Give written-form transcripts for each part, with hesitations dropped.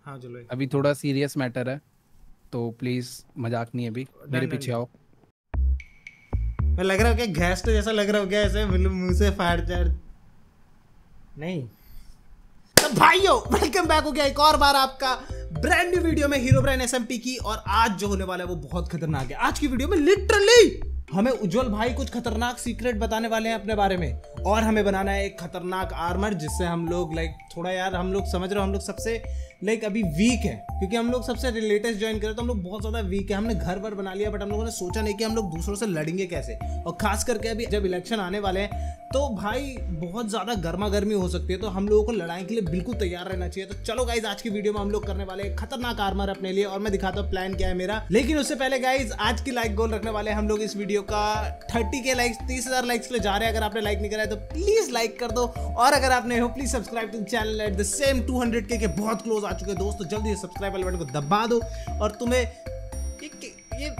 हाँ चलो अभी थोड़ा सीरियस मैटर है तो प्लीज मजाक नहीं, अभी मेरे पीछे आओ। मैं लग रहा हो क्या गैस तो जैसा लग रहा हो क्या, ऐसे मुंह से फाड़ चाड़ नहीं। तो भाइयों वेलकम बैक हो गया एक और बार आपका ब्रांड न्यू वीडियो में हीरोब्राइन एसएमपी की। और आज जो होने वाला है वो बहुत खतरनाक है। आज की वीडियो में लिटरली हमें उज्जवल भाई कुछ खतरनाक सीक्रेट बताने वाले हैं अपने बारे में, और हमें बनाना है एक खतरनाक आर्मर जिससे हम लोग थोड़ा यार हम लोग समझ रहे हो हम लोग सबसे अभी वीक है, क्योंकि हम लोग सबसे लेटेस्ट ज्वाइन करें तो हम लोग बहुत ज्यादा वीक है। हमने घर पर बना लिया बट हम लोगों ने सोचा नहीं कि हम लोग दूसरों से लड़ेंगे कैसे, और खास करके अभी जब इलेक्शन आने वाले हैं तो भाई बहुत ज्यादा गर्मा गर्मी हो सकती है, तो हम लोगों को लड़ाई के लिए बिल्कुल तैयार रहना चाहिए। तो चलो गाइज आज की वीडियो में हम लोग करने वाले खतरनाक आर्मर अपने लिए, और मैं दिखाता हूँ प्लान क्या है मेरा। लेकिन उससे पहले गाइज आज की लाइक गोल रखने वाले हम लोग इस वीडियो का 30K लाइक्स, 30,000 लाइक्स के लिए जा रहे हैं। अगर आपने लाइक नहीं करा है तो प्लीज लाइक कर दो, और अगर आपने हो please subscribe to channel at the same 200K के बहुत क्लोज आ चुके हैं दोस्तों। जल्दी सब्सक्राइब वाले बटन को दबा दो, और तुम्हें ये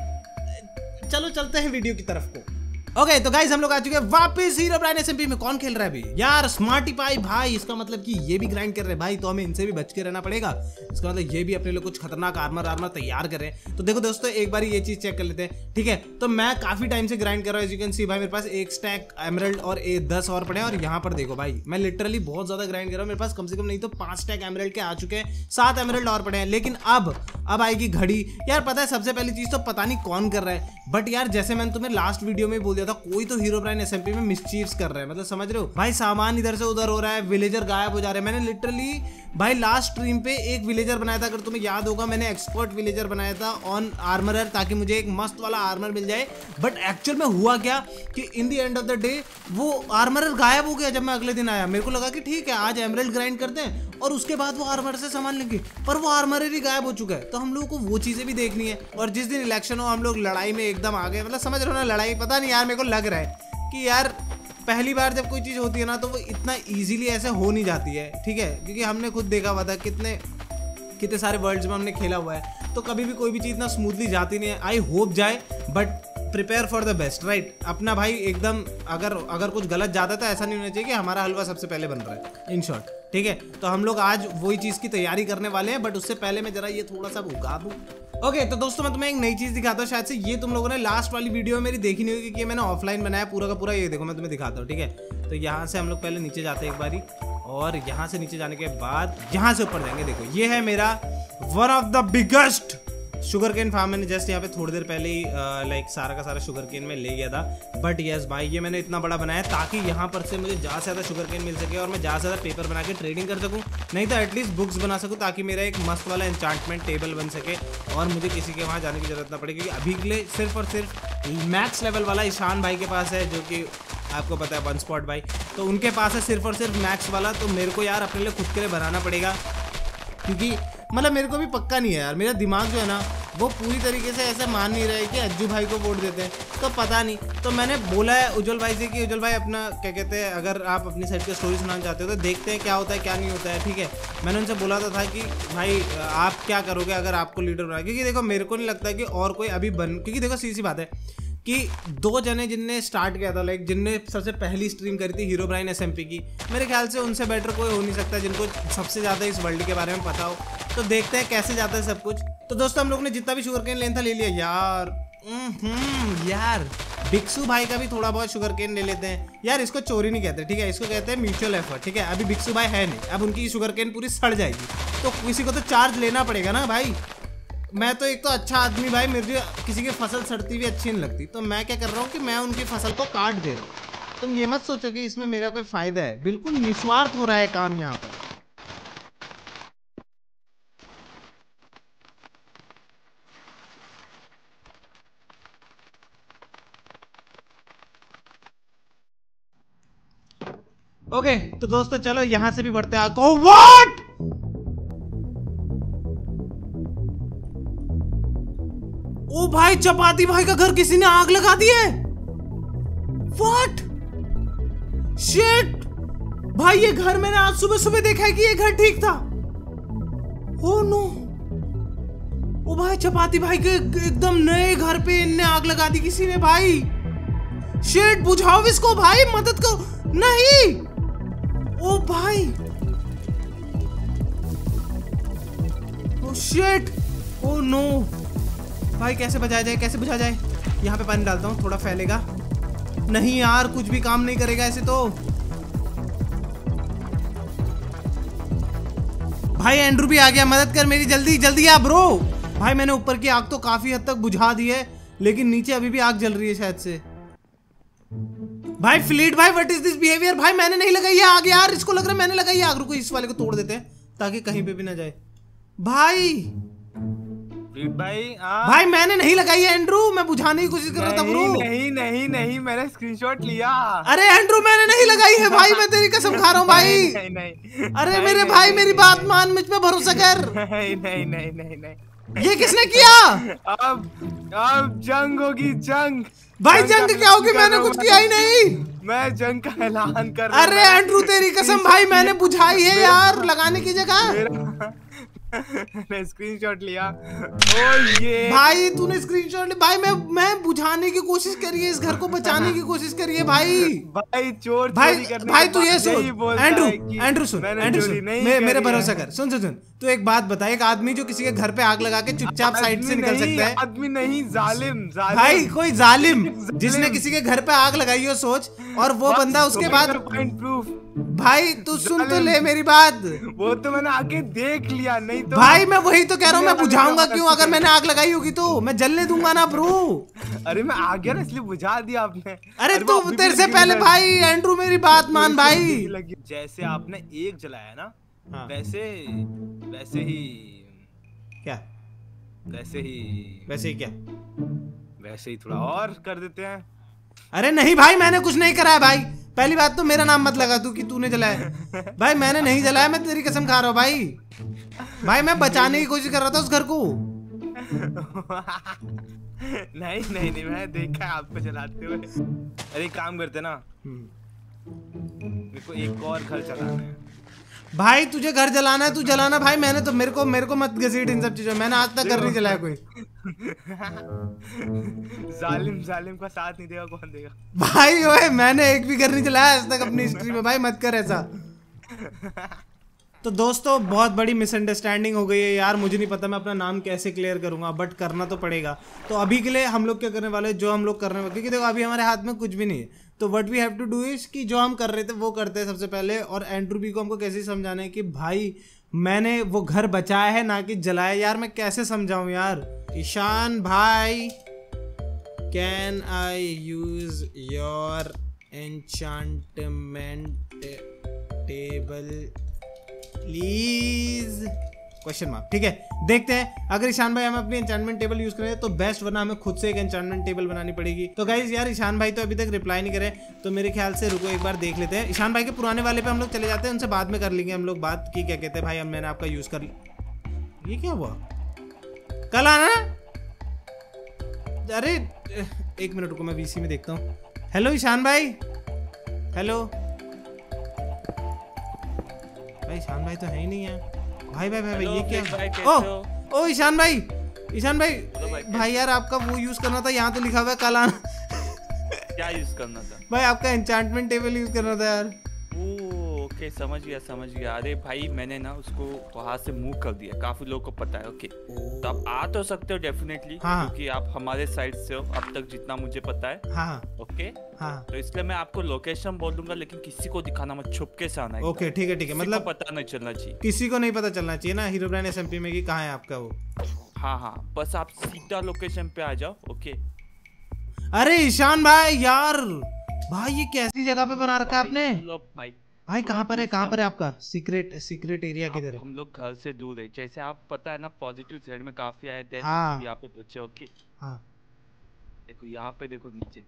चलो चलते हैं वीडियो की तरफ को। ओके तो गाइस हम लोग आ चुके हैं वापस हीरोब्राइन एसएमपी में। कौन खेल रहा है अभी यार? स्मार्टी पाई भाई, इसका मतलब कि ये भी ग्राइंड कर रहे हैं भाई, तो हमें इनसे भी बच के रहना पड़ेगा। इसका मतलब ये भी अपने लिए कुछ खतरनाक आर्मर तैयार कर रहे हैं। तो देखो दोस्तों एक बार ये चीज चेक कर लेते हैं, ठीक है। तो मैं काफी टाइम से ग्राइंड कर रहा हूँ, एज यू कैन सी भाई मेरे पास एक स्टैक एमरल्ड और 10 और पड़े हैं। और यहाँ पर देखो भाई मैं लिटरली बहुत ज्यादा ग्राइंड कर रहा हूँ, मेरे पास कम से कम नहीं तो 5 स्टैक एमरल्ड के आ चुके हैं, 7 एमरल्ड और पड़े हैं। लेकिन अब आएगी घड़ी यार। पता है सबसे पहली चीज तो पता नहीं कौन कर रहा है, बट यार जैसे मैंने तुम्हें लास्ट वीडियो में बोल दिया था, कोई तो हीरोब्राइन एसएमपी में मिसचीव्स कर रहा है, मतलब समझ रहे हो भाई। सामान इधर से उधर हो रहा है, विलेजर गायब हो जा रहे हैं। मैंने लिटरली भाई लास्ट स्ट्रीम पे एक विलेजर बनाया था, अगर तुम्हें याद होगा मैंने एक्सपर्ट विलेजर बनाया था ऑन आर्मरर, ताकि मुझे एक मस्त वाला आर्मर मिल जाए। बट एक्चुअल में हुआ क्या कि in the end of the day वो आर्मरर गायब हो गया। जब मैं अगले दिन आया मेरे को लगा कि ठीक है आज एमरल्ड ग्राइंड करते हैं और उसके बाद वो आर्मर से सामान लेंगे, पर वो आर्मरर ही गायब हो चुका है। तो हम लोगों को वो चीजें भी देखनी है। और जिस दिन इलेक्शन हो हम लोग लड़ाई में एकदम आ गए, मतलब समझ रहे हो ना लड़ाई। पता नहीं यार मेरे को लग रहा है कि यार पहली बार जब कोई चीज़ होती है ना तो वो इतना इजीली ऐसे हो नहीं जाती है, ठीक है। क्योंकि हमने खुद देखा हुआ था कितने सारे वर्ल्ड्स में हमने खेला हुआ है, तो कभी भी कोई भी चीज़ ना स्मूथली जाती नहीं है। आई होप जाए, but prepare for the best, right. अपना भाई एकदम अगर कुछ गलत जाता है तो ऐसा नहीं होना चाहिए कि हमारा हलवा सबसे पहले बन रहा है, इन शॉर्ट, ठीक है। तो हम लोग आज वही चीज़ की तैयारी करने वाले हैं, बट उससे पहले मैं जरा ये थोड़ा सा उगा दूँ। ओके तो दोस्तों मैं तुम्हें एक नई चीज़ दिखाता हूँ, शायद से ये तुम लोगों ने लास्ट वाली वीडियो मेरी देखी नहीं होगी, कि मैंने ऑफलाइन बनाया पूरा का पूरा। ये देखो मैं तुम्हें दिखाता हूँ, ठीक है। तो यहाँ से हम लोग पहले नीचे जाते हैं एक बारी, और यहाँ से नीचे जाने के बाद यहाँ से ऊपर जाएंगे। देखो ये है मेरा one of the biggest sugar cane farm. मैंने जस्ट यहाँ पे थोड़ी देर पहले ही सारा का सारा शुगर केन में ले गया था। बट यस भाई ये मैंने इतना बड़ा बनाया ताकि यहाँ पर से मुझे ज़्यादा से ज़्यादा शुगर केन मिल सके, और मैं ज़्यादा से ज़्यादा पेपर बना के ट्रेडिंग कर सकूँ, नहीं तो एटलीस्ट बुक्स बना सकूँ, ताकि मेरा एक मस्त वाला एन्चांटमेंट टेबल बन सके और मुझे किसी के वहाँ जाने की जरूरत ना पड़े। क्योंकि अभी के लिए सिर्फ और सिर्फ मैक्स लेवल वाला ईशान भाई के पास है, जो कि आपको पता है वन स्पॉट भाई, तो उनके पास है सिर्फ और सिर्फ मैक्स वाला। तो मेरे को यार अपने लिए खुद के लिए बनाना पड़ेगा, क्योंकि मतलब मेरे को भी पक्का नहीं है यार। मेरा दिमाग जो है ना वो पूरी तरीके से ऐसे मान नहीं रहा है कि अज्जू भाई को वोट देते हैं, तो पता नहीं। तो मैंने बोला है उज्जवल भाई से कि उज्जवल भाई अपना क्या कहते हैं, अगर आप अपनी साइड की स्टोरी सुनाना चाहते हो तो देखते हैं क्या होता है क्या नहीं होता है, ठीक है। मैंने उनसे बोला था कि भाई आप क्या करोगे अगर आपको लीडर बना, क्योंकि देखो मेरे को नहीं लगता कि और कोई अभी क्योंकि देखो सीधी बात है कि 2 जने जिनने स्टार्ट किया था, जिनने सबसे पहली स्ट्रीम करी थी हीरोब्राइन एसएमपी की, मेरे ख्याल से उनसे बेटर कोई हो नहीं सकता जिनको सबसे ज़्यादा इस वर्ल्ड के बारे में पता हो। तो देखते हैं कैसे जाता है सब कुछ। तो दोस्तों हम लोग ने जितना भी शुगर केन लेना था ले लिया यार। यार बिक्सू भाई का भी थोड़ा बहुत शुगर केन ले लेते हैं यार। इसको चोरी नहीं कहते, ठीक है, इसको कहते हैं म्यूचुअल एफर्ट, ठीक है। अभी बिक्सू भाई है नहीं, अब उनकी शुगर केन पूरी सड़ जाएगी, तो किसी को तो चार्ज लेना पड़ेगा ना भाई। मैं तो एक तो अच्छा आदमी भाई, मेरी किसी की फसल सड़ती हुई अच्छी नहीं लगती, तो मैं क्या कर रहा हूँ कि मैं उनकी फसल को काट दे रहा हूँ। तुम ये मत सोचो कि इसमें मेरा कोई फायदा है, बिल्कुल निस्वार्थ हो रहा है काम यहाँ पर। ओके तो दोस्तों चलो यहाँ से भी बढ़ते हैं आगे। व्हाट? ओ भाई चपाती भाई का घर किसी ने आग लगा दी है। व्हाट? शिट भाई ये घर मैंने आज सुबह सुबह देखा है कि ये घर ठीक था। ओ नो, ओ भाई चपाती भाई के एकदम नए घर पे इनने आग लगा दी किसी ने भाई। शिट बुझाओ इसको भाई, मदद करो। नहीं ओ भाई ओह शिट, ओह नो भाई, कैसे बचाया जाए, कैसे बुझा जाए? यहाँ पे पानी डालता हूँ, थोड़ा फैलेगा। नहीं यार, कुछ भी काम नहीं करेगा ऐसे तो। भाई एंड्रू भी आ गया, मदद कर मेरी, जल्दी जल्दी आ ब्रो। भाई मैंने ऊपर की आग तो काफी हद तक बुझा दी है, लेकिन नीचे अभी भी आग जल रही है शायद से। भाई फ्लीट भाई, व्हाट इज दिस बिहेवियर? भाई मैंने नहीं लगाई है आग यार, इसको लग रहा है मैंने लगाई है आग। रुको इस वाले को तोड़ देते हैं ताकि कहीं पे भी ना जाए। भाई भाई मैंने नहीं लगाई है एंड्रू, मैं बुझाने की कोशिश कर रहा था ब्रो। नहीं नहीं नहीं, मैंने स्क्रीनशॉट लिया। अरे एंड्रू मैंने नहीं लगाई है भाई, मैं तेरी कसम खा रहा हूँ भाई। नहीं नहीं, अरे मेरे भाई मेरी बात मान, मुझ पे भरोसा कर। नहीं नहीं नहीं नहीं नहीं, ये किसने किया? अब जंग होगी, जंग। भाई जंग क्या होगी? मैंने कुछ किया ही नहीं। मैं जंग का ऐलान कर रहा हूं। अरे एंड्रू तेरी कसम भाई, मैंने बुझाई है यार लगाने की जगह। मैंने स्क्रीनशॉट लिया। ओ ये भाई तूने स्क्रीनशॉट भाई, मैं बुझाने की कोशिश करी है, इस घर को बचाने की कोशिश करी है भाई। भाई चोर भाई चोरी करने भाई के तू ये बाद सुन यही बोलता एंड्रू, है कि एंड्रू सुन, मैंने एंड्रू चोरी सुन, नहीं मेरे करी भरोसा है। कर, सुन सुन सुन। तू एक बात बता, एक आदमी जो किसी के घर पे आग लगा के चुपचाप साइड से निकल सकता है? आदमी नहीं, जालिम जालिम। भाई कोई जालिम जिसने किसी के घर पे आग लगाई हो सोच, और वो बंदा उसके बाद। Point proof. भाई तू सुन तो ले मेरी बात। वो तो मैंने आके देख लिया, नहीं तो भाई मैं वही तो कह रहा हूँ, मैं बुझाऊंगा क्यों? अगर मैंने आग लगाई होगी तो मैं जलने दूंगा ना ब्रो। अरे मैं आ गया ना, इसलिए बुझा दिया आपने। अरे तू तेरे से पहले भाई एंड्रू मेरी बात मान भाई। जैसे आपने एक जलाया ना, हाँ। वैसे वैसे ही क्या? वैसे ही क्या? वैसे ही थोड़ा और कर देते हैं। अरे नहीं भाई, मैंने कुछ नहीं करा है भाई। पहली बात तो मेरा नाम मत लगा तू कि तूने जलाया। भाई मैंने नहीं जलाया, मैं तेरी कसम खा रहा हूँ भाई। भाई मैं बचाने की कोशिश कर रहा था उस घर को। नहीं नहीं नहीं, मैं देखा है आपको जलाते हुए। अरे काम करते ना, मेरे को एक और घर चलाना है। भाई तुझे घर जलाना है, तू जलाना भाई। मैंने तो मेरे को मत घसीट इन सब चीजों, मैंने आज तक घर नहीं जलाया कोई। जालिम जालिम का साथ नहीं देगा, कौन देगा? भाई ओए मैंने एक भी घर नहीं जलाया आज तक अपनी हिस्ट्री में, भाई मत कर ऐसा। तो दोस्तों बहुत बड़ी मिसअंडरस्टैंडिंग हो गई है यार, मुझे नहीं पता मैं अपना नाम कैसे क्लियर करूंगा, बट करना तो पड़ेगा। तो अभी के लिए हम लोग क्या करने वाले, जो हम लोग करने वाले, क्योंकि देखो अभी हमारे हाथ में कुछ भी नहीं है, तो what we have to do is कि जो हम कर रहे थे वो करते हैं सबसे पहले। और एंड्रू बी को हमको कैसे समझाना है कि भाई मैंने वो घर बचाया है ना कि जलाया। यार मैं कैसे समझाऊं यार? ईशान भाई, can I use your enchantment table please? Question mark. ठीक है, देखते हैं अगर ईशान भाई हमें अपनी एन्चांटमेंट टेबल यूज करें तो बेस्ट, वरना हमें खुद से एक एन्चांटमेंट टेबल बनानी पड़ेगी। तो गाइस यार ईशान भाई तो अभी तक रिप्लाई नहीं करे, तो मेरे ख्याल से रुको एक बार देख लेते हैं। ईशान भाई के पुराने वाले पे हम लोग चले जाते हैं, उनसे बाद में कर लेंगे हम लोग बात की क्या कहते हैं भाई, मैंने आपका यूज कर लिया। ये क्या हुआ? कल आना। अरे एक मिनट रुको, मैं वीसी में देखता हूँ। हेलो ईशान भाई, हेलो भाई। ईशान भाई तो है ही नहीं है भाई। भाई भाई ये क्या? ओ ईशान भाई, ईशान भाई, भाई यार आपका वो यूज करना था, यहाँ तो लिखा हुआ है कल आना। क्या यूज करना था भाई? आपका एन्चांटमेंट टेबल यूज करना था यार। ओके समझ गया। अरे भाई मैंने ना उसको वहां से मूव कर दिया, काफी लोगों को पता है। ओके तो आप आ तो सकते हो डेफिनेटली, क्योंकि आप हमारे साइड से हो अब तक जितना मुझे पता है। हाँ ओके हाँ, तो इसलिए मैं आपको लोकेशन बोल दूंगा, लेकिन किसी को दिखाना मत, छुपके से आना है। ओके ठीक है, मतलब पता नहीं चलना चाहिए, किसी को नहीं पता चलना चाहिए ना हीरो ब्रांड एसएमपी में कि कहाँ है आपका वो। हाँ बस आप सीधा लोकेशन पे आ जाओ। ओके अरे ईशान भाई यार, भाई ये कैसी जगह पे बना रखा है आपने? भाई कहाँ पर है आपका सीक्रेट एरिया किधर है? हम लोग घर से दूर है, जैसे आप पता है ना पॉजिटिव साइड में काफी आए थे। हाँ। यहाँ पे बच्चे। ओके हाँ देखो यहाँ पे, देखो नीचे।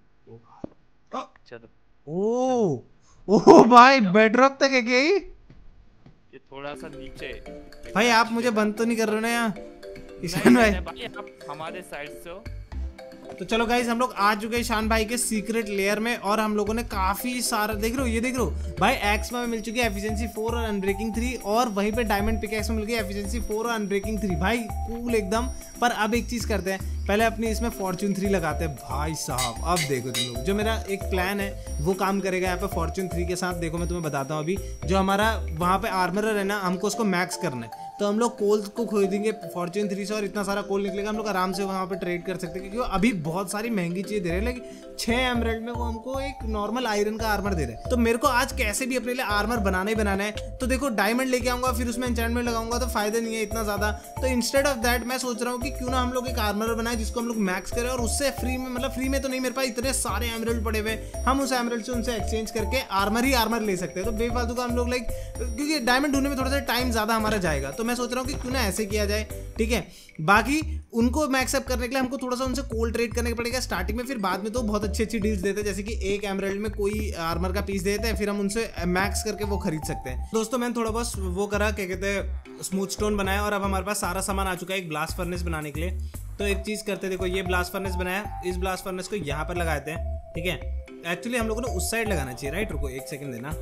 चलो ओ भाई बेडरॉक तक है क्या ये थोड़ा सा नीचे है। भाई आप मुझे बंद तो नहीं कर रहे हो ना यहाँ ईशान भाई? आप हमारे साइड से हो। तो चलो गाइस हम लोग आ चुके हैं ईशान भाई के सीक्रेट लेयर में, और हम लोगों ने काफी सारा देख रहे हो, ये देख रहे हो भाई एक्स में मिल चुकी है एफिशिएंसी 4 और अनब्रेकिंग 3, और वहीं पे डायमंड पिकैक्स में मिल गई एफिशिएंसी 4 और अनब्रेकिंग 3। भाई कूल एकदम। पर अब एक चीज करते हैं, पहले अपनी इसमें फॉर्च्यून 3 लगाते हैं। भाई साहब अब देखो तुम लोग, जो मेरा एक प्लान है वो काम करेगा यहाँ पे फॉर्च्यून 3 के साथ। देखो मैं तुम्हें बताता हूँ, अभी जो हमारा वहाँ पे आर्मरर है ना, हमको उसको मैक्स करना है। तो हम लोग कोल को खरीदेंगे फॉर्च्यून 3 से और इतना सारा कोल निकलेगा, हम लोग आराम से वहाँ पे ट्रेड कर सकते हैं, क्योंकि अभी बहुत सारी महंगी चीज़ें दे रहे हैं। लेकिन 6 एमराल्ड में वो हमको एक नॉर्मल आयरन का आर्मर दे रहे हैं। तो मेरे को आज कैसे भी अपने लिए आर्मर बनाना ही बनाना है। तो देखो डायमंड लेके आऊँगा, फिर उसमें एन्चेंटमेंट लगाऊंगा, तो फायदा नहीं है इतना ज़्यादा। तो इंस्टेड ऑफ दैट मैं सोच रहा हूँ कि क्यों ना हम लोग एक आर्मर बनाए जिसको हम लोग मैक्स करें, और उससे फ्री में, मतलब फ्री में तो नहीं, मेरे पास इतने सारे एमराल्ड पड़े हुए, हम उस एमराल्ड से उनसे एक्सचेंज करके आर्मर ही आर्मर ले सकते हैं। तो बेफालतू का हम लोग लाइक, क्योंकि डायमंड ढूंढने में थोड़ा सा टाइम ज़्यादा हमारा जाएगा, तो मैं सोच रहा हूँ कि क्यों ना ऐसे किया जाए, ठीक है। बाकी उनको मैक्सअप करने के लिए हमको थोड़ा सा उनसे कोल ट्रेड करने पड़ेगा स्टार्टिंग में, फिर बाद में तो बहुत अच्छी अच्छी डील्स देते हैं, जैसे कि एक एमराल्ड में कोई आर्मर का पीस देते हैं, फिर हम उनसे मैक्स करके वो खरीद सकते हैं। दोस्तों मैंने थोड़ा बहुत वो करा, क्या कहते हैं, स्मूथ स्टोन बनाया, और अब हमारे पास सारा सामान आ चुका है एक ब्लास्ट फर्नेस बनाने के लिए। तो एक चीज़ करते, देखो ये ब्लास्ट फर्नेस बनाया, इस ब्लास्ट फर्नेस को यहाँ पर लगाते हैं, ठीक है। एक्चुअली हम लोगों ने उस साइड लगाना चाहिए, राइट। रुको एक सेकंड देना,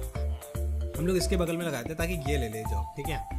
हम लोग इसके बगल में लगाते हैं ताकि ये ले जाओ, ठीक है।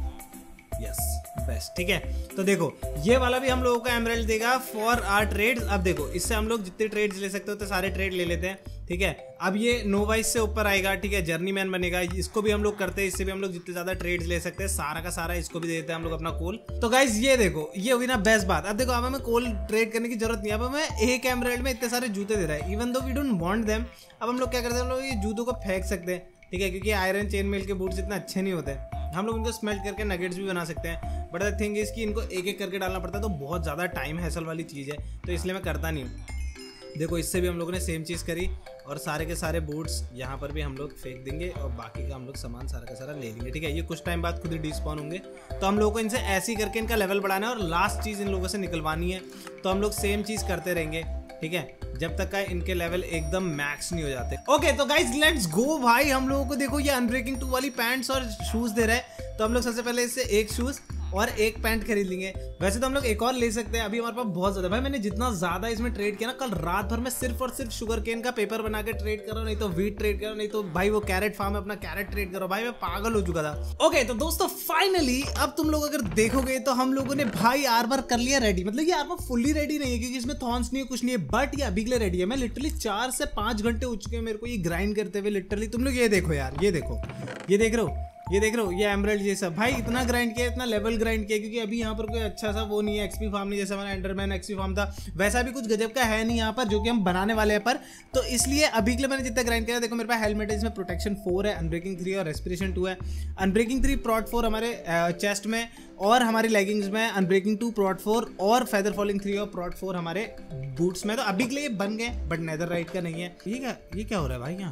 यस बेस्ट, ठीक है। तो देखो ये वाला भी हम लोगों का एमराल्ड देगा फॉर आवर ट्रेड्स। अब देखो इससे हम लोग जितने ट्रेड्स ले सकते होते सारे ट्रेड ले लेते हैं, ठीक है। अब ये नोवाइस से ऊपर आएगा, ठीक है, जर्नी मैन बनेगा, इसको भी हम लोग करते हैं, इससे भी हम लोग जितने ज्यादा ट्रेड्स ले सकते हैं सारा का सारा इसको भी दे देते हैं हम लोग अपना कोल। तो गाइज ये देखो, ये हुई ना बेस्ट बात। अब देखो अब हमें कोल ट्रेड करने की जरूरत नहीं है, अब हमें एक एमराल्ड में इतने सारे जूते दे रहा है, even though we don't want them. अब हम लोग क्या करते हैं, हम लोग ये जूतों को फेंक सकते हैं, ठीक है, क्योंकि आयरन चेन मेल के बूट्स इतना अच्छे नहीं होते। हम लोग इनको स्मेल्ट करके नगेट्स भी बना सकते हैं, बट द थिंग इज कि इनको एक एक करके डालना पड़ता है, तो बहुत ज़्यादा टाइम हैसल वाली चीज़ है, तो इसलिए मैं करता नहीं हूँ। देखो इससे भी हम लोगों ने सेम चीज़ करी, और सारे के सारे बूट्स यहाँ पर भी हम लोग फेंक देंगे, और बाकी का हम लोग सामान सारा का सारा ले लेंगे, ठीक है। ये कुछ टाइम बाद खुद ही डिस्पॉन होंगे, तो हम लोगों को इनसे ऐसे ही करके इनका लेवल बढ़ाना है, और लास्ट चीज़ इन लोगों से निकलवानी है। तो हम लोग सेम चीज़ करते रहेंगे, ठीक है, जब तक का इनके लेवल एकदम मैक्स नहीं हो जाते। ओके तो गाइज लेट्स गो भाई। हम लोगों को देखो ये अनब्रेकिंग 2 वाली पैंट्स और शूज दे रहा है, तो हम लोग सबसे पहले इससे एक शूज और एक पैंट खरीद लेंगे। वैसे तो हम लोग एक और ले सकते हैं, अभी हमारे पास बहुत ज्यादा। भाई मैंने जितना ज्यादा इसमें ट्रेड किया ना, कल रात भर में सिर्फ और सिर्फ शुगर केन का पेपर बना के ट्रेड करो, नहीं तो वीट ट्रेड करो, नहीं तो भाई वो कैरेट फार्म है अपना कैरेट ट्रेड करो। भाई मैं पागल हो चुका था। ओके तो दोस्तों फाइनली अब तुम लोग अगर देखोगे तो हम लोगों ने भाई आर्मर कर लिया रेडी। मतलब ये आर्मर फुल्ली रेडी नहीं है क्योंकि इसमें थॉर्न्स नहीं है, कुछ नहीं है, बट ये अभी के लिए रेडी है। मैं लिटरली 4 से 5 घंटे हो चुके हैं मेरे को ये ग्राइंड करते हुए। लिटरली तुम लोग ये देखो यार, ये देखो, ये देख रहे हो, ये देख रहे हो, ये एमराल्ड ये सब भाई इतना ग्राइंड किया, इतना लेवल ग्राइंड किया, क्योंकि अभी यहाँ पर कोई अच्छा सा वो नहीं है, एक्सपी फार्म नहीं, जैसे हमारा एंडरमैन एक्सपी फार्म था वैसा भी कुछ गजब का है नहीं यहाँ पर, जो कि हम बनाने वाले हैं। पर तो इसलिए अभी के लिए मैंने जितना ग्राइंड किया, देखो मेरे पास हेलमेट है, इसमें प्रोटेक्शन 4 है, अनब्रेकिंग 3 और रेस्पिरेशन 2 है। अनब्रेकिंग 3 प्रॉट 4 हमारे चेस्ट में, और हमारी लेगिंग्स में अनब्रेकिंग 2 प्रॉट 4 और फेदर फॉलिंग 3 और प्रॉट 4 हमारे बूट्स में। तो अभी के लिए बन गए, बट नेदरराइट का नहीं है। ये क्या हो रहा है भाई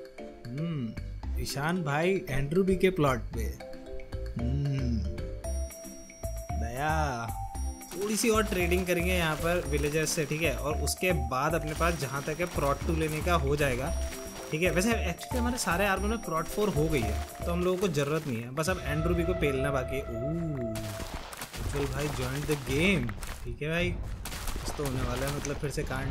यहाँ? ईशान भाई एंड्रू बी के प्लॉट पे दया थोड़ी सी और ट्रेडिंग करेंगे यहाँ पर विलेजर्स से, ठीक है, और उसके बाद अपने पास जहाँ तक है प्रॉट 2 लेने का हो जाएगा, ठीक है। वैसे एक्चुअली हमारे सारे आर्मर में प्रॉट 4 हो गई है, तो हम लोगों को जरूरत नहीं है, बस अब एंड्रू बी को पेलना बाकी है। उज्जवल भाई जॉइन द गेम, ठीक है भाई, कुछ तो होने वाला है, मतलब फिर से कांड।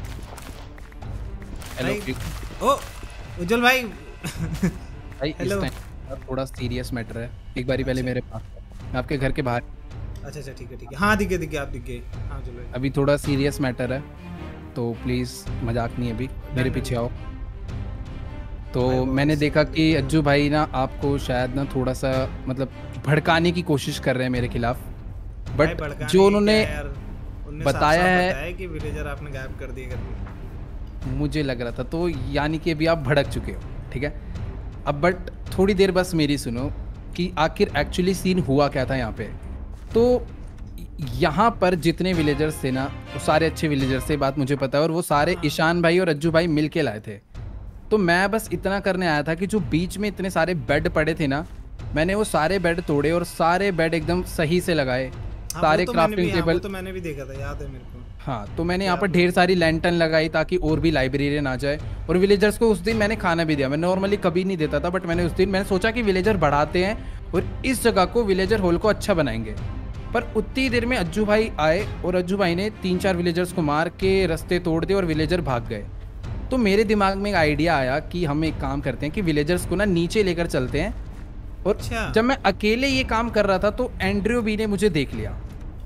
ओ उज्जवल भाई हेलो। थोड़ा सीरियस मैटर है, एक बारी पहले मेरे पास, मैं आपके घर के बाहर। अच्छा ठीक है, हाँ दिख गए आप दिख गए, हाँ चलो। अभी थोड़ा सीरियस मैटर है, तो प्लीज़ मजाक नहीं, अभी मेरे पीछे आओ। तो मैंने देखा कि अज्जू भाई ना आपको शायद ना थोड़ा सा मतलब भड़काने की कोशिश कर रहे हैं मेरे खिलाफ, बट जो उन्होंने बताया है कि विलेजर आपने गायब कर दिए, मुझे लग रहा था, तो यानी कि अभी आप भड़क चुके हो, ठीक है। अब बट थोड़ी देर बस मेरी सुनो कि आखिर एक्चुअली सीन हुआ क्या था यहाँ पे। तो यहाँ पर जितने विलेजर्स थे ना, वो सारे अच्छे विलेजर्स थे, बात मुझे पता है, और वो सारे ईशान भाई और अज्जू भाई मिल के लाए थे। तो मैं बस इतना करने आया था कि जो बीच में इतने सारे बेड पड़े थे ना, मैंने वो सारे बेड तोड़े और सारे बेड एकदम सही से लगाए, सारे क्राफ्टिंग टेबल। तो मैंने भी देखा था, याद है मेरे को। हाँ, तो मैंने यहाँ पर ढेर सारी लैंटर्न लगाई ताकि और भी लाइब्रेरियन आ जाए, और विलेजर्स को उस दिन मैंने खाना भी दिया। मैं नॉर्मली कभी नहीं देता था, बट मैंने उस दिन मैंने सोचा कि विलेजर बढ़ाते हैं और इस जगह को विलेजर होल को अच्छा बनाएंगे। पर उतनी देर में अज्जू भाई आए और अज्जू भाई ने 3-4 विलेजर्स को मार के रास्ते तोड़ दिए और विलेजर भाग गए। तो मेरे दिमाग में एक आइडिया आया कि हम एक काम करते हैं कि विलेजर्स को ना नीचे लेकर चलते हैं। और जब मैं अकेले ये काम कर रहा था तो एंड्रयू बी ने मुझे देख लिया,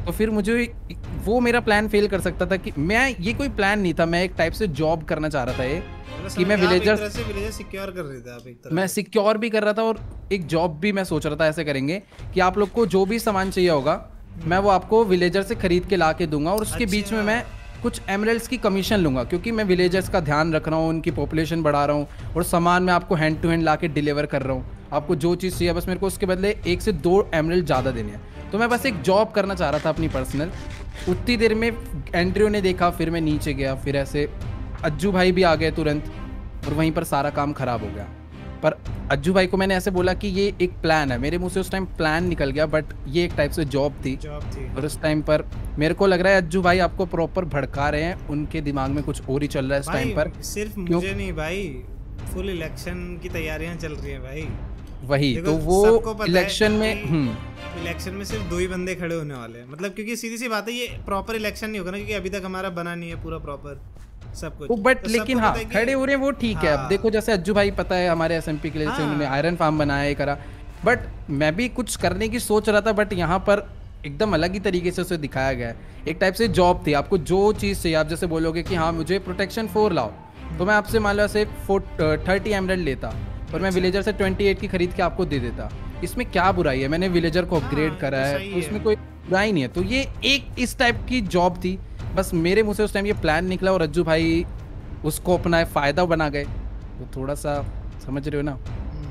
तो फिर मुझे वो मेरा प्लान फेल कर सकता था कि मैं, ये कोई प्लान नहीं था, मैं एक टाइप से जॉब करना चाह रहा था ये कि मैं विलेजर सिक्योर कर रहे थे आप एक तरह मैं सिक्योर भी कर रहा था और एक जॉब भी मैं सोच रहा था ऐसे करेंगे कि आप लोग को जो भी सामान चाहिए होगा मैं वो आपको विलेजर से खरीद के ला के दूंगा और उसके बीच में मैं कुछ एमरल्ड्स की कमीशन लूंगा क्योंकि मैं विलेजर्स का ध्यान रख रहा हूँ, उनकी पॉपुलेशन बढ़ा रहा हूँ और सामान मैं आपको हैंड टू हैंड ला के डिलीवर कर रहा हूँ। आपको जो चीज़ चाहिए बस मेरे को उसके बदले 1 से 2 एमरल्ड ज़्यादा देने हैं। तो मैं बस एक जॉब करना चाह रहा था अपनी पर्सनल। उतनी देर में एंड्रियो ने देखा, फिर मैं नीचे गया, फिर ऐसे अज्जू भाई भी आ गए तुरंत और वहीं पर सारा काम खराब हो गया। पर अज्जू भाई को मैंने ऐसे बोला कि ये एक प्लान है, मेरे मुंह से उस टाइम प्लान निकल गया बट ये एक टाइप से जॉब थी। और उस टाइम पर मेरे को लग रहा है अज्जू भाई आपको प्रॉपर भड़का रहे हैं, उनके दिमाग में कुछ और ही चल रहा है इस टाइम पर। सिर्फ मुझे नहीं भाई, फुल इलेक्शन की तैयारियां चल रही हैं भाई। वही तो वो इलेक्शन में सिर्फ 2 ही बंदे खड़े होने वाले हैं, मतलब क्योंकि सीधी सी बात है ये प्रॉपर इलेक्शन नहीं होगा ना, क्योंकि अभी तक हमारा बना नहीं है पूरा प्रॉपर सब कुछ। बट लेकिन हाँ खड़े हो रहे हैं वो ठीक है। अब देखो जैसे अज्जू भाई पता है हमारे एसएमपी के लिए उन्होंने आयरन फार्म बनाया है करा, बट मैं भी कुछ करने की सोच रहा था बट यहाँ पर एकदम अलग ही तरीके से उसे दिखाया गया है। एक टाइप से जॉब थी, आपको जो चीज़ चाहिए आप जैसे बोलोगे कि हाँ मुझे प्रोटेक्शन 4 लाओ तो मैं आपसे मान लो ऐसे 30 एमरल्ड लेता और मैं विलेजर से 28 की खरीद के आपको दे देता। इसमें क्या बुराई है, मैंने विलेजर को अपग्रेड करा है तो उसमें कोई बुराई नहीं है। तो ये एक इस टाइप की जॉब थी, बस मेरे मुंह से उस टाइम ये प्लान निकला और अज्जू भाई उसको अपना फ़ायदा बना गए। तो थोड़ा सा समझ रहे हो ना,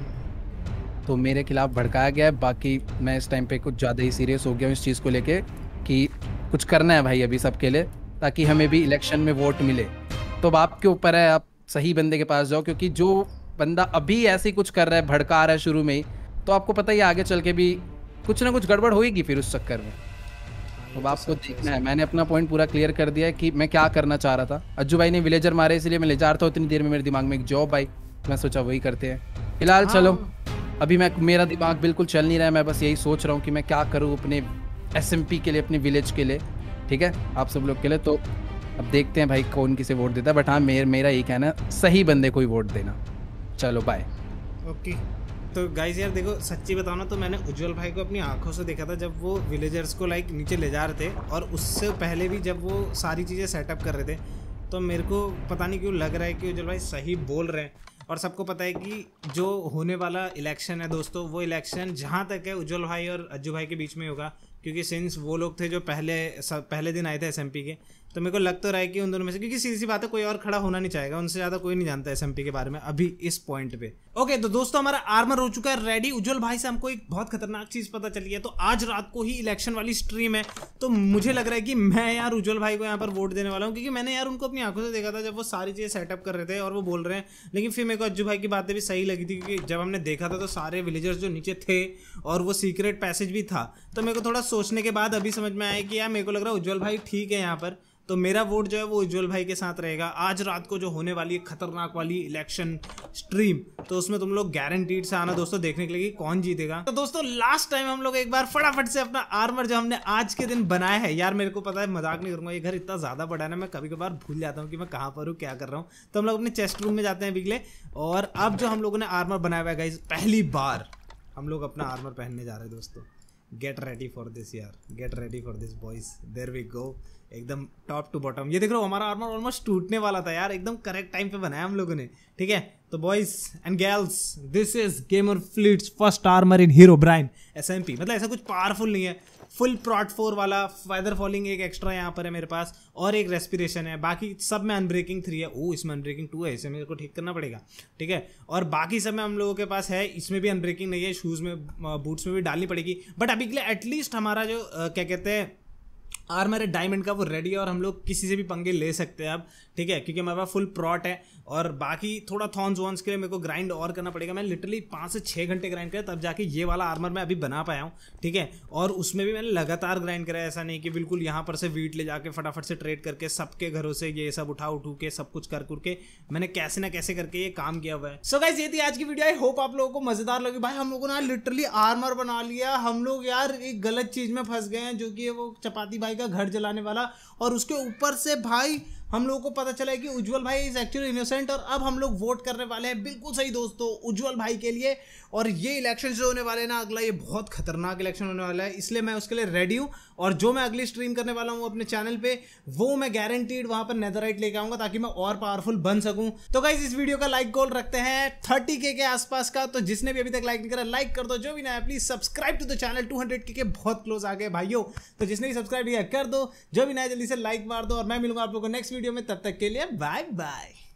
तो मेरे खिलाफ भड़काया गया है। बाकी मैं इस टाइम पे कुछ ज़्यादा ही सीरियस हो गया हूँ इस चीज़ को लेके कि कुछ करना है भाई अभी सबके लिए ताकि हमें भी इलेक्शन में वोट मिले। तो अब आपके ऊपर है, आप सही बंदे के पास जाओ क्योंकि जो बंदा अभी ऐसे ही कुछ कर रहा है, भड़का रहा है शुरू में ही, तो आपको पता ही आगे चल के भी कुछ ना कुछ गड़बड़ होएगी फिर उस चक्कर में। तो आपको देखना है। मैंने अपना पॉइंट पूरा क्लियर कर दिया है कि मैं क्या करना चाह रहा था। अज्जू भाई ने विलेजर मारे इसलिए मैं ले जा रहा था, उतनी देर में मेरे दिमाग में एक जॉब आई, मैं सोचा वही करते हैं फिलहाल। चलो अभी मेरा दिमाग बिल्कुल चल नहीं रहा है, मैं बस यही सोच रहा हूँ कि मैं क्या करूँ अपने एसएमपी के लिए, अपने विलेज के लिए, ठीक है आप सब लोग के लिए। तो अब देखते हैं भाई कौन किसे वोट देता है, बट हाँ मेरा यही कहना है सही बंदे को ही वोट देना। चलो बाय। ओके तो गाइस यार देखो सच्ची बताओ ना तो मैंने उज्जवल भाई को अपनी आंखों से देखा था जब वो विलेजर्स को लाइक नीचे ले जा रहे थे, और उससे पहले भी जब वो सारी चीज़ें सेटअप कर रहे थे। तो मेरे को पता नहीं क्यों लग रहा है कि उज्जवल भाई सही बोल रहे हैं। और सबको पता है कि जो होने वाला इलेक्शन है दोस्तों, वो इलेक्शन जहाँ तक है उज्जवल भाई और अज्जू भाई के बीच में होगा, क्योंकि सिंस वो लोग थे जो पहले दिन आए थे एसएमपी के। तो मेरे को लग तो रहा है कि उन दोनों में से, क्योंकि सीधी सी बात है कोई और खड़ा होना नहीं चाहेगा, उनसे ज़्यादा कोई नहीं जानता एसएमपी के बारे में अभी इस पॉइंट पे। ओके तो दोस्तों हमारा आर्मर हो चुका है रेडी। उज्जवल भाई से हमको एक बहुत खतरनाक चीज़ पता चली है। तो आज रात को ही इलेक्शन वाली स्ट्रीम है, तो मुझे लग रहा है कि मैं यार उज्जवल भाई को यहाँ पर वोट देने वाला हूँ, क्योंकि मैंने यार उनको अपनी आंखों से देखा था जब वो सारी चीज़ें सेटअप कर रहे थे और वो बोल रहे हैं। लेकिन फिर मेरे को अज्जू भाई की बातें भी सही लगी थी, क्योंकि जब हमने देखा था तो सारे विलेजर्स जो नीचे थे और वो सीक्रेट पैसेज भी था। तो मेरे को थोड़ा सोचने के बाद अभी समझ में आया कि यार मेरे को लग रहा है उज्जवल भाई ठीक है यहाँ पर। तो मेरा वोट जो है वो उज्जवल भाई के साथ रहेगा। आज रात को जो होने वाली है खतरनाक वाली इलेक्शन स्ट्रीम, तो उसमें तुम लोग गारंटीड से आना दोस्तों देखने के लिए कौन जीतेगा। तो दोस्तों लास्ट टाइम हम लोग एक बार फटाफट से अपना आर्मर जो हमने आज के दिन बनाया है, यार मेरे को पता है मजाक नहीं करूंगा, ये घर इतना ज़्यादा बड़ा है ना, मैं कभी कभार भूल जाता हूँ कि मैं कहाँ पर हूँ क्या कर रहा हूँ। तो हम लोग अपने चेस्ट रूम में जाते हैं बिगले, और अब जो हम लोगों ने आर्मर बनाया हुआ है गाइस, पहली बार हम लोग अपना आर्मर पहनने जा रहे हैं दोस्तों। गेट रेडी फॉर दिस यार, get ready for this boys, there we go. एकदम टॉप टू बॉटम। ये देख रहे हो हमारा आर्मर ऑलमोस्ट टूटने वाला था यार, एकदम करेक्ट टाइम पे बनाया हम लोगों ने, ठीक है। तो boys and girls, this is Gamer Fleet's first armour in Herobrine SMP. मतलब ऐसा कुछ पावरफुल नहीं है, फुल प्रॉट 4 वाला, फेदर फॉलिंग एक एक्स्ट्रा यहाँ पर है मेरे पास, और एक रेस्पिरेशन है। बाकी सब में अनब्रेकिंग 3 है। ओ इसमें अनब्रेकिंग 2 है, इसे मेरे को ठीक करना पड़ेगा, ठीक है। और बाकी सब में हम लोगों के पास है, इसमें भी अनब्रेकिंग नहीं है, शूज़ में बूट्स में भी डालनी पड़ेगी। बट अभी के लिए एटलीस्ट हमारा जो क्या कहते हैं आर्मर है डायमंड का, वो रेडी है और हम लोग किसी से भी पंगे ले सकते हैं अब, ठीक है, क्योंकि हमारे पास फुल प्रॉट है। और बाकी थोड़ा थॉर्न्स वॉन्स के लिए मेरे को ग्राइंड और करना पड़ेगा। मैं लिटरली 5 से 6 घंटे ग्राइंड किया तब जाके ये वाला आर्मर मैं अभी बना पाया हूँ, ठीक है। और उसमें भी मैंने लगातार ग्राइंड करा है, ऐसा नहीं कि बिल्कुल यहाँ पर से वीट ले जाके फटाफट से ट्रेड करके सबके घरों से ये सब उठा के सब कुछ कर के मैंने कैसे ना कैसे करके ये काम किया हुआ है। सो गाइस ये थी आज की वीडियो। आई होप आप लोगों को मजेदार लगी। भाई हम लोगों ने लिटरली आर्मर बना लिया। हम लोग यार एक गलत चीज में फंस गए हैं, जो कि वो चपाती भाई का घर जलाने वाला, और उसके ऊपर से भाई हम लोगों को पता चला है कि उज्जवल भाई इज एक्चुअली इनोसेंट, और अब हम लोग वोट करने वाले हैं बिल्कुल सही दोस्तों उज्जवल भाई के लिए। और ये इलेक्शन जो होने वाले हैं ना अगला, ये बहुत खतरनाक इलेक्शन होने वाला है, इसलिए मैं उसके लिए रेडी हूँ। और जो मैं अगली स्ट्रीम करने वाला हूँ अपने चैनल पे, वो मैं गारंटीड वहां पर नेदरराइट लेके आऊंगा ताकि मैं और पावरफुल बन सकूं। तो गाइस इस वीडियो का लाइक गोल रखते हैं 30K के आसपास का, तो जिसने भी अभी तक लाइक नहीं करा लाइक कर दो, जो भी ना है please subscribe to the channel. 200K के बहुत क्लोज आ गए भाइयों, तो जिसने भी सब्सक्राइब किया कर दो, जो भी ना है जल्दी से लाइक मार दो। और मैं मिलूंगा आप लोगों को नेक्स्ट वीडियो में, तब तक के लिए बाय बाय।